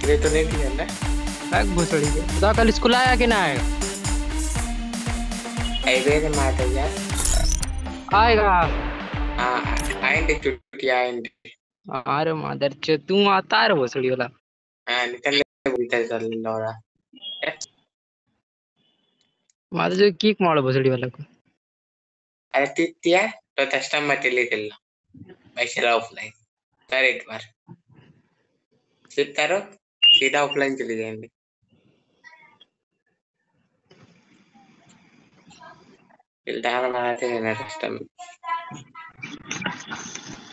ये तो नहीं दिया ना। बैग भोसड़ी के बता कल स्कूल आया कि ना आएगा। ऐसे तो माता यार। आएगा। हाँ आएंगे छुट्टी आएंगे। अरे मदर चे तू आता है भोसड़ी वाला। हाँ निकल ले बोलते चल लौड़ा। मदर जो किक मारो भोसड़ी वाला को। अरे तित्या तो तस्टा मत ले चल मैं चला ऑफलाइन कर एक बार सिर्फ करो सीधा ऑफलाइन चले जाएंगे। फिलहाल हमारे हैं ना तस्टा